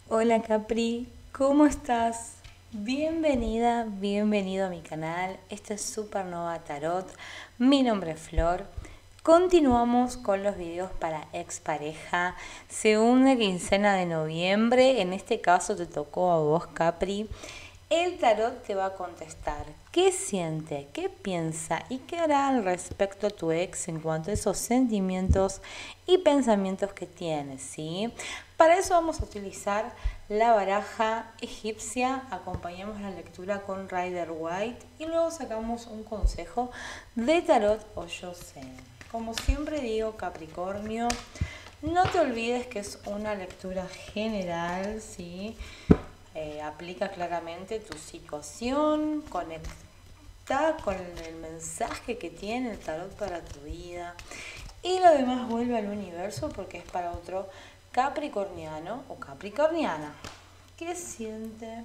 Hola Capri, ¿cómo estás? Bienvenida, bienvenido a mi canal. Este es Supernova Tarot. Mi nombre es Flor. Continuamos con los videos para expareja. Segunda quincena de noviembre. En este caso te tocó a vos, Capri. El tarot te va a contestar qué siente, qué piensa y qué hará al respecto a tu ex en cuanto a esos sentimientos y pensamientos que tienes, ¿sí? Para eso vamos a utilizar la baraja egipcia, acompañamos la lectura con Rider White y luego sacamos un consejo de tarot o Yosen. Como siempre digo, Capricornio, no te olvides que es una lectura general, ¿sí? Aplica claramente tu situación, conecta con el mensaje que tiene el tarot para tu vida y lo demás vuelve al universo porque es para otro capricorniano o capricorniana. ¿Qué siente?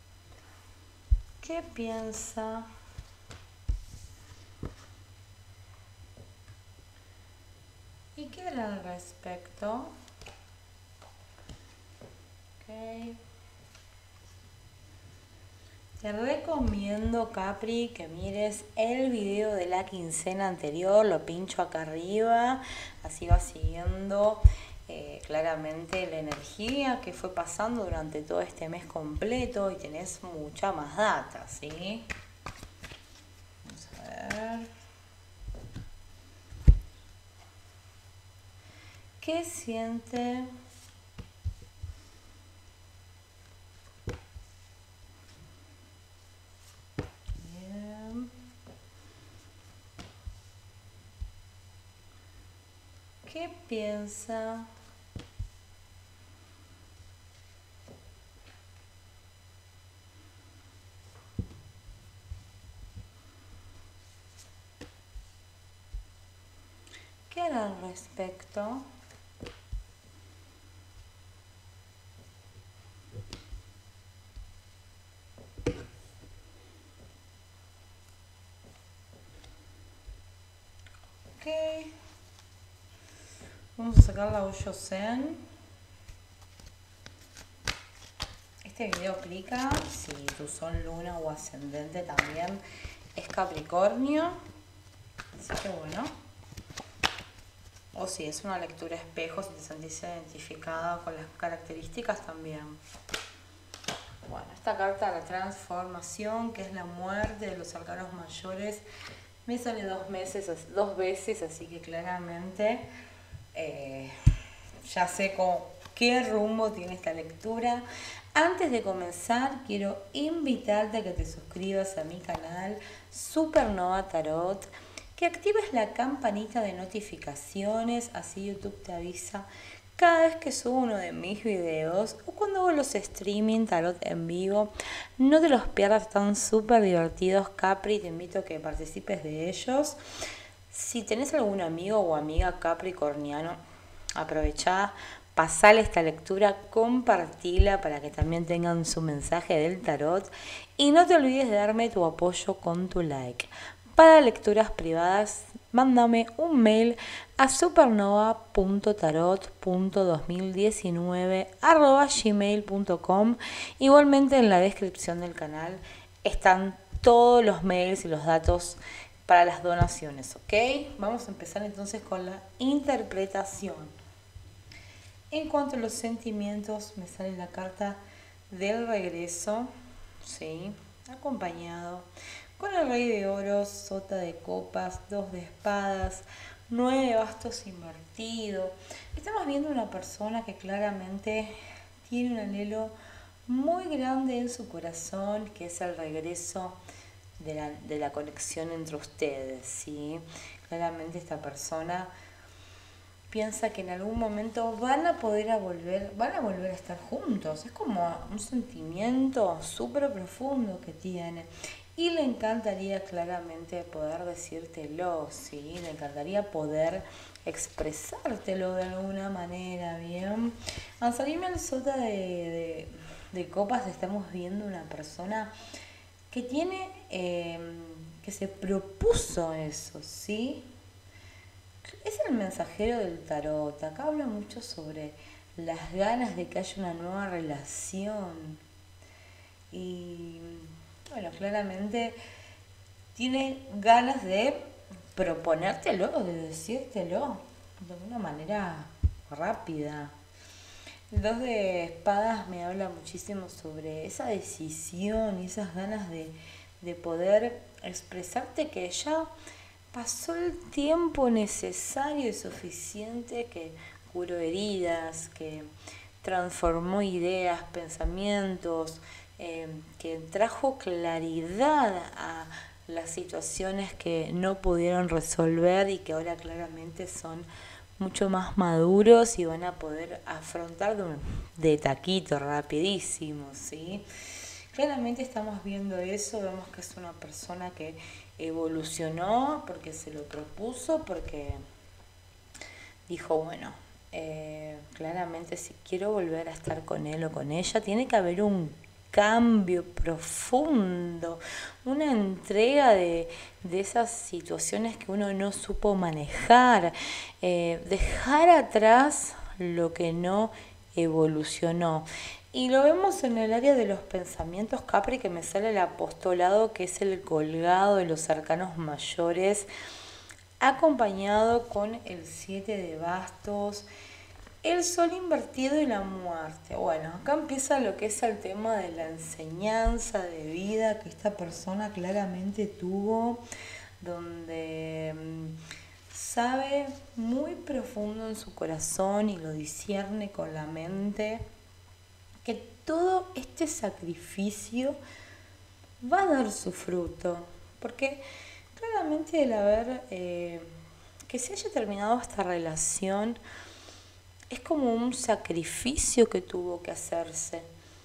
¿Qué piensa? ¿Y qué hará al respecto? Okay. Te recomiendo, Capri, que mires el video de la quincena anterior, lo pincho acá arriba, así vas siguiendo claramente la energía que fue pasando durante todo este mes completo y tenés mucha más data, ¿sí? Vamos a ver. ¿Qué siente? Bien. ¿Qué piensa? ¿Qué hará al respecto? Ok. Vamos a sacar la Osho Zen. Este video aplica si tu sol, luna o ascendente también es Capricornio. Así que bueno. O si es una lectura espejo, si te sentís identificada con las características también. Bueno, esta carta de la transformación, que es la muerte de los arcanos mayores, me sale dos veces, así que claramente ya sé qué rumbo tiene esta lectura. Antes de comenzar, quiero invitarte a que te suscribas a mi canal Supernova Tarot, que actives la campanita de notificaciones, así YouTube te avisa cada vez que subo uno de mis videos o cuando hago los streaming tarot en vivo. No te los pierdas, están súper divertidos, Capri, te invito a que participes de ellos. Si tenés algún amigo o amiga capricorniano, aprovechá, pasale esta lectura, compartila para que también tengan su mensaje del tarot y no te olvides de darme tu apoyo con tu like. Para lecturas privadas, mándame un mail a supernova.tarot.2019@gmail.com. Igualmente en la descripción del canal están todos los mails y los datos para las donaciones, ¿ok? Vamos a empezar entonces con la interpretación. En cuanto a los sentimientos, me sale la carta del regreso, ¿sí? Acompañado con el rey de oros, sota de copas, 2 de espadas, 9 de bastos invertido. Estamos viendo una persona que claramente tiene un anhelo muy grande en su corazón, que es el regreso de la conexión entre ustedes, ¿sí? Claramente esta persona piensa que en algún momento van a volver a estar juntos. Es como un sentimiento súper profundo que tiene. Y le encantaría claramente poder decírtelo, ¿sí? Le encantaría poder expresártelo de alguna manera, ¿bien? Al salirme al sota de copas estamos viendo una persona que tiene, que se propuso eso, ¿sí? Es el mensajero del tarot. Acá habla mucho sobre las ganas de que haya una nueva relación. Y bueno, claramente tiene ganas de proponértelo, de decírtelo de una manera rápida. El 2 de espadas me habla muchísimo sobre esa decisión y esas ganas de poder expresarte que ya pasó el tiempo necesario y suficiente, que curó heridas, que transformó ideas, pensamientos, que trajo claridad a las situaciones que no pudieron resolver y que ahora claramente son mucho más maduros y van a poder afrontar de taquito, rapidísimo, ¿sí? Claramente estamos viendo eso, vemos que es una persona que evolucionó porque se lo propuso, porque dijo, bueno, claramente si quiero volver a estar con él o con ella, tiene que haber un cambio profundo, una entrega de esas situaciones que uno no supo manejar, dejar atrás lo que no evolucionó. Y lo vemos en el área de los pensamientos, Capri, que me sale el apostolado, que es el colgado de los arcanos mayores, acompañado con el 7 de bastos, el sol invertido y la muerte. Bueno, acá empieza lo que es el tema de la enseñanza de vida que esta persona claramente tuvo, donde sabe muy profundo en su corazón y lo discierne con la mente, que todo este sacrificio va a dar su fruto, porque claramente el haber que se haya terminado esta relación es como un sacrificio que tuvo que hacerse,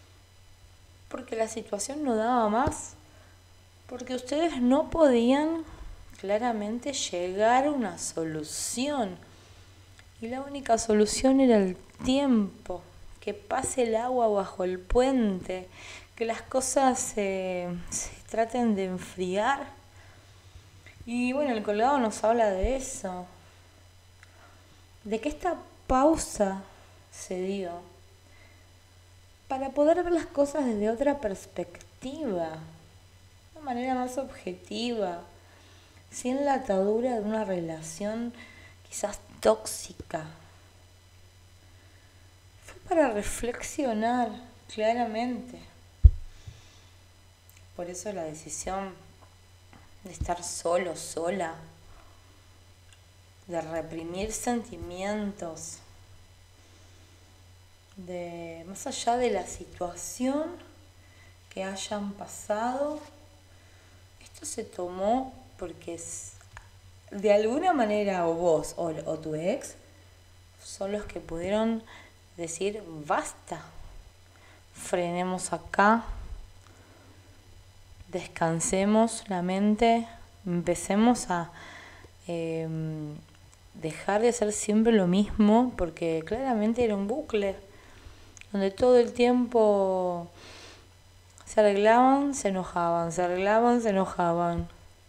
porque la situación no daba más, porque ustedes no podían claramente llegar a una solución, y la única solución era el tiempo, que pase el agua bajo el puente, que las cosas se traten de enfriar. Y bueno, el colgado nos habla de eso, de que esta pausa se dio para poder ver las cosas desde otra perspectiva, de una manera más objetiva, sin la atadura de una relación quizás tóxica. Fue para reflexionar claramente. Por eso la decisión de estar solo, sola, de reprimir sentimientos, de más allá de la situación que hayan pasado, esto se tomó porque de alguna manera o vos o tu ex son los que pudieron decir basta, frenemos acá, descansemos la mente, empecemos a dejar de hacer siempre lo mismo, porque claramente era un bucle donde todo el tiempo se arreglaban, se enojaban, se arreglaban, se enojaban.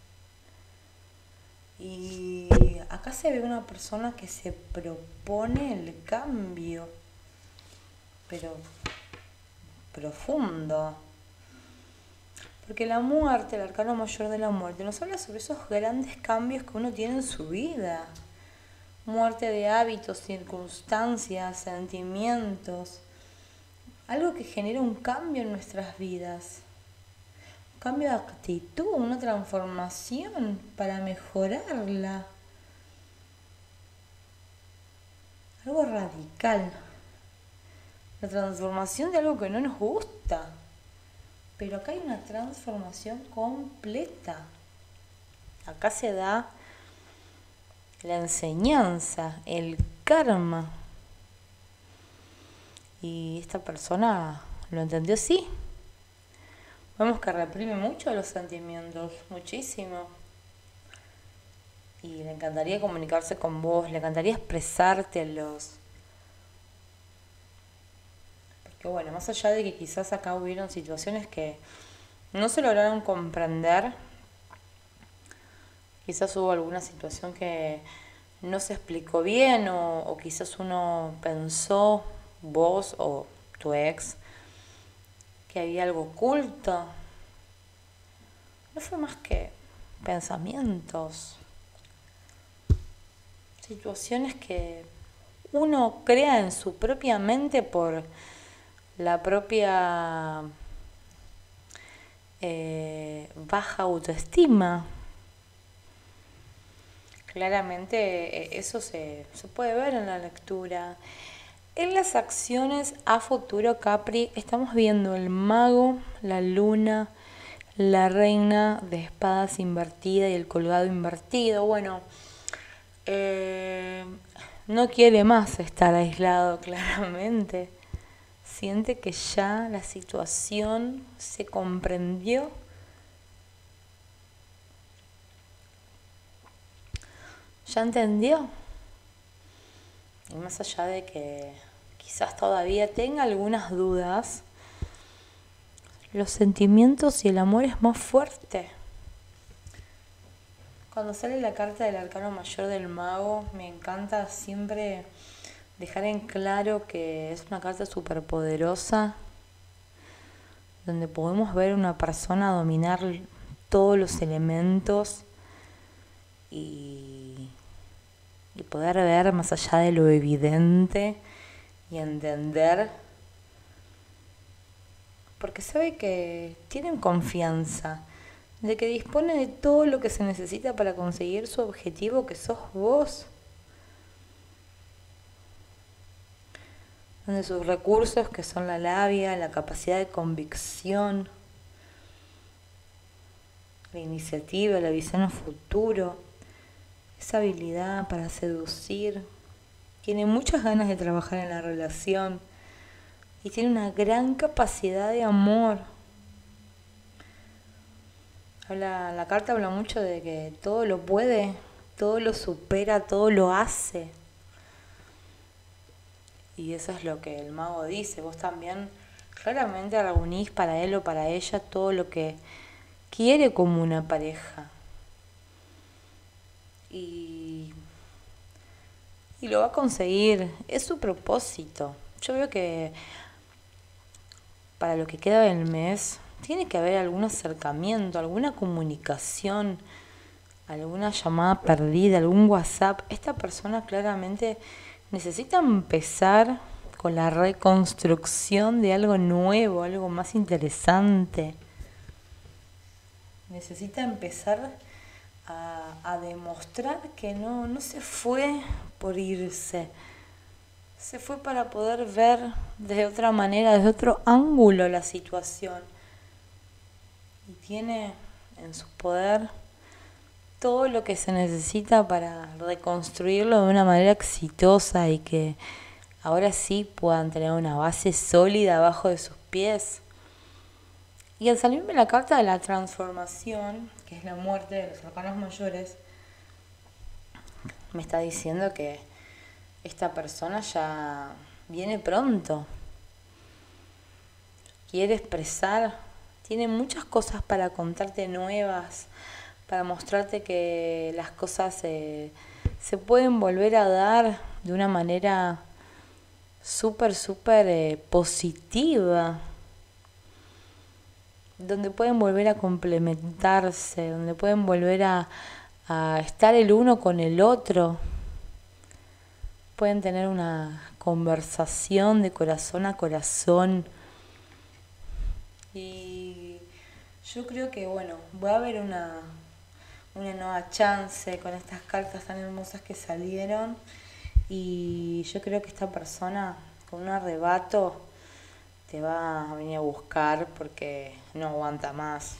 Y acá se ve una persona que se propone el cambio, pero profundo. Porque la muerte, el arcano mayor de la muerte, nos habla sobre esos grandes cambios que uno tiene en su vida. Muerte de hábitos, circunstancias, sentimientos. Algo que genera un cambio en nuestras vidas. Un cambio de actitud, una transformación para mejorarla. Algo radical. La transformación de algo que no nos gusta. Pero acá hay una transformación completa. Acá se da la enseñanza, el karma. Y esta persona lo entendió así. Vemos que reprime mucho los sentimientos, muchísimo. Y le encantaría comunicarse con vos, le encantaría expresártelos. Porque bueno, más allá de que quizás acá hubieron situaciones que no se lograron comprender, quizás hubo alguna situación que no se explicó bien o quizás uno pensó vos o tu ex, que había algo oculto. No fue más que pensamientos, situaciones que uno crea en su propia mente por la propia baja autoestima. Claramente eso se puede ver en la lectura. En las acciones a futuro, Capri, estamos viendo el mago, la luna, la reina de espadas invertida y el colgado invertido. Bueno, no quiere más estar aislado, claramente. Siente que ya la situación se comprendió. Ya entendió. Y más allá de que quizás todavía tenga algunas dudas, los sentimientos y el amor es más fuerte. Cuando sale la carta del arcano mayor del mago, me encanta siempre dejar en claro que es una carta súper poderosa, donde podemos ver una persona dominar todos los elementos y poder ver más allá de lo evidente y entender, porque sabe que tienen confianza de que dispone de todo lo que se necesita para conseguir su objetivo, que sos vos. Donde sus recursos, que son la labia, la capacidad de convicción, la iniciativa, la visión a futuro, esa habilidad para seducir, tiene muchas ganas de trabajar en la relación y tiene una gran capacidad de amor. La carta habla mucho de que todo lo puede, todo lo supera, todo lo hace. Y eso es lo que el mago dice. Vos también claramente reunís para él o para ella todo lo que quiere como una pareja. Y lo va a conseguir. Es su propósito. Yo veo que para lo que queda del mes tiene que haber algún acercamiento, alguna comunicación, alguna llamada perdida, algún WhatsApp. Esta persona claramente necesita empezar con la reconstrucción de algo nuevo, algo más interesante. Necesita empezar a demostrar que no se fue por irse. Se fue para poder ver de otra manera, desde otro ángulo la situación. Y tiene en su poder todo lo que se necesita para reconstruirlo de una manera exitosa y que ahora sí puedan tener una base sólida abajo de sus pies. Y al salirme la carta de la transformación, que es la muerte de los arcanos mayores, me está diciendo que esta persona ya viene pronto. Quiere expresar, tiene muchas cosas para contarte nuevas, para mostrarte que las cosas se pueden volver a dar de una manera súper positiva, donde pueden volver a complementarse, donde pueden volver a estar el uno con el otro, pueden tener una conversación de corazón a corazón. Y yo creo que va a haber una nueva chance con estas cartas tan hermosas que salieron, y yo creo que esta persona con un arrebato te va a venir a buscar porque no aguanta más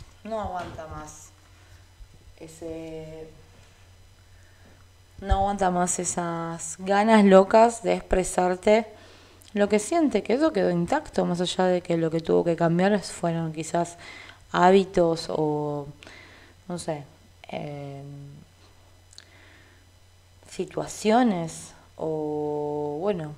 esas ganas locas de expresarte lo que siente, que eso quedó intacto, más allá de que lo que tuvo que cambiar fueron quizás hábitos o no sé, situaciones, o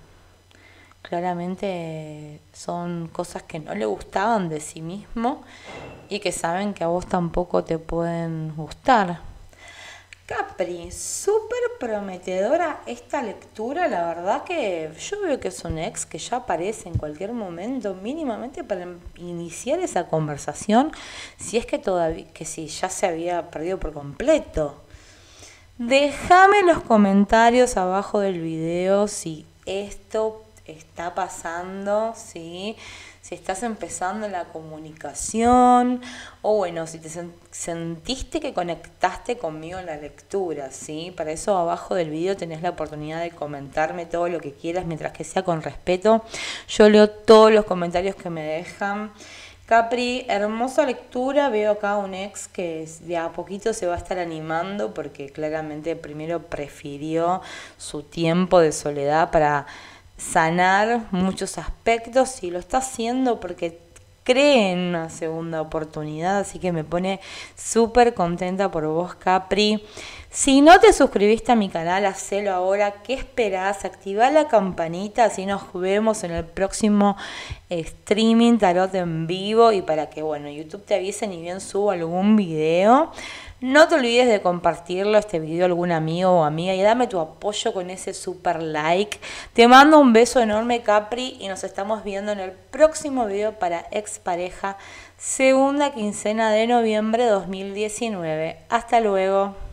claramente son cosas que no le gustaban de sí mismo y que saben que a vos tampoco te pueden gustar. Capri, súper prometedora esta lectura, la verdad que yo veo que es un ex que ya aparece en cualquier momento, mínimamente para iniciar esa conversación, si es que todavía, que si ya se había perdido por completo. Déjame en los comentarios abajo del video si esto está pasando, ¿sí? Si estás empezando la comunicación o bueno, si te sentiste que conectaste conmigo en la lectura, ¿sí? Para eso abajo del video tenés la oportunidad de comentarme todo lo que quieras mientras que sea con respeto. Yo leo todos los comentarios que me dejan. Capri, hermosa lectura. Veo acá un ex que de a poquito se va a estar animando porque claramente primero prefirió su tiempo de soledad para sanar muchos aspectos y lo está haciendo porque cree en una segunda oportunidad, así que me pone súper contenta por vos, Capri. Si no te suscribiste a mi canal, hacelo ahora. ¿Qué esperás? Activá la campanita, así nos vemos en el próximo streaming tarot en vivo y para que, bueno, YouTube te avise ni bien subo algún video. No te olvides de compartirlo este video a algún amigo o amiga y dame tu apoyo con ese super like. Te mando un beso enorme, Capri, y nos estamos viendo en el próximo video para Expareja, segunda quincena de noviembre de 2019. Hasta luego.